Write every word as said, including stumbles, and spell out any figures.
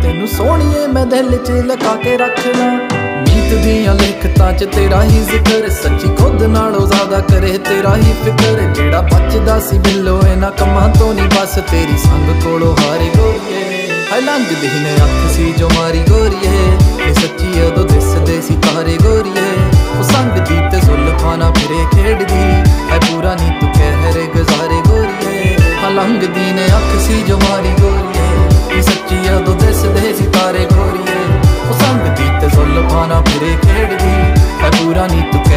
तेनू सोहणीए मैं दिल च लगा के रखना। नीत दियां लिखतां च तेरा ही जिक्र, सच्ची खुद नालों ज्यादा करे तेरा ही फिक्र। जेड़ा बचदा सी बिल्लो इन्हां कम्मां तो नहीं, बस तेरी संग कोलों हारे गोरीए। हाय लंघदी ने अख सी जो मारी गोरीए, ये सच्ची उदों दिसदे सी तारे गोरीए। ओ संगदी ते जुल्फां नाल फिरे खेडदी, हाय पूरा नी तू कहरे गुजारे गोरीए। हां लंघदी ने अख सी जो मारी गोरीए, ये सच्ची उदों दिसदे सी तारे गोरीए। ओ संगदी ते जुल्फां नाल फिरे खेडदी, हाय पूरा नी तू